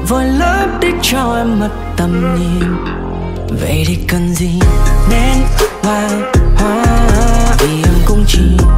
vội lấp để cho em mất tầm nhìn. Vậy thì cần gì nên hoa hoa, vì em cũng chỉ